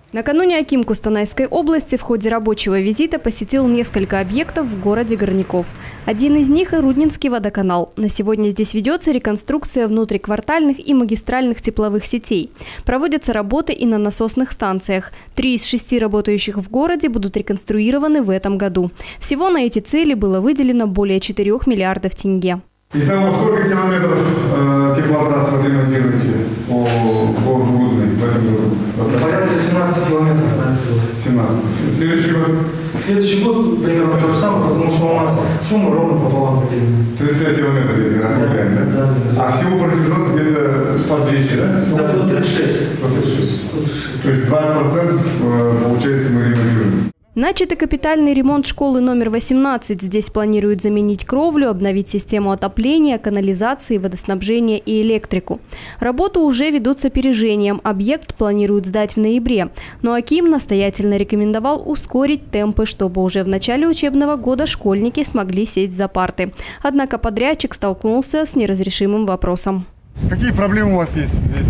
Накануне аким Кустанайской области в ходе рабочего визита посетил несколько объектов в городе Горняков. Один из них – Рудненский водоканал. На сегодня здесь ведется реконструкция внутриквартальных и магистральных тепловых сетей. Проводятся работы и на насосных станциях. 3 из 6 работающих в городе будут реконструированы в этом году. Всего на эти цели было выделено более 4 миллиардов тенге. Итого, сколько километров теплотрасс вы ремонтируете по городу Рудный в этом году? Порядка 17 километров. 17. Следующий год? Следующий год примерно то же самое, потому что у нас сумма ровно пополам поделена. 35 километров, если правильно, да? А всего протяженность где-то 100-200, да? Да, 136. 136. То есть 20% получается мы ремонтируем. Начатый капитальный ремонт школы номер 18. Здесь планируют заменить кровлю, обновить систему отопления, канализации, водоснабжения и электрику. Работы уже ведут с опережением. Объект планируют сдать в ноябре. Но аким настоятельно рекомендовал ускорить темпы, чтобы уже в начале учебного года школьники смогли сесть за парты. Однако подрядчик столкнулся с неразрешимым вопросом. Какие проблемы у вас есть здесь?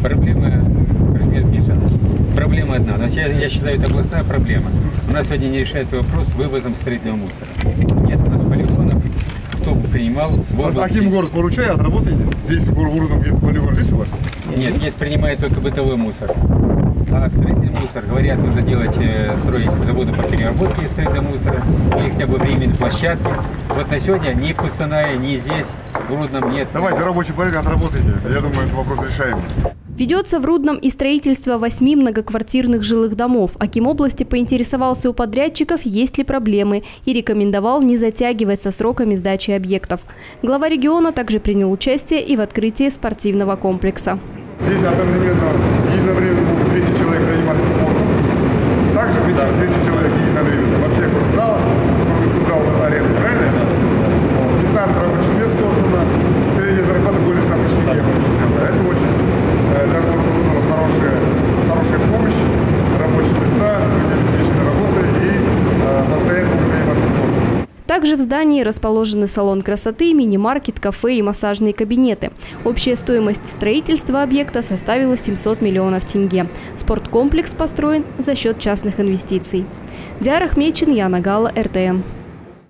Проблема одна. Но я считаю, это областная проблема. У нас сегодня не решается вопрос с вывозом строительного мусора. Нет у нас полигонов. Кто бы принимал в области... Аким город поручает, отработаете? Здесь в Урудом где-то полигон есть у вас? Нет, здесь принимает только бытовой мусор. А строительный мусор, говорят, нужно строить заводы по переработке строительного мусора или хотя бы временные площадки. Вот на сегодня ни в Кустанае, ни здесь, в Рудном нет. Давайте рабочий порядок отработайте. Я думаю, этот вопрос решаем. Ведется в Рудном и строительство 8 многоквартирных жилых домов. Аким области поинтересовался у подрядчиков, есть ли проблемы, и рекомендовал не затягивать со сроками сдачи объектов. Глава региона также принял участие и в открытии спортивного комплекса. Здесь единовременно могут 200 человек заниматься спортом. Также 200 человек единовременно во всех залах, кроме футзала арены, правильно? 15 рабочих мест создано, средняя зарплата более 100 тысяч тенге. Это очень для города хорошая помощь, рабочие места, люди обеспечены работой и постоянно могут заниматься спортом. Также в здании расположены салон красоты, мини-маркет, кафе и массажные кабинеты. Общая стоимость строительства объекта составила 700 миллионов тенге. Спорткомплекс построен за счет частных инвестиций. Диара Ахмедчин, Яна Гала, РТН.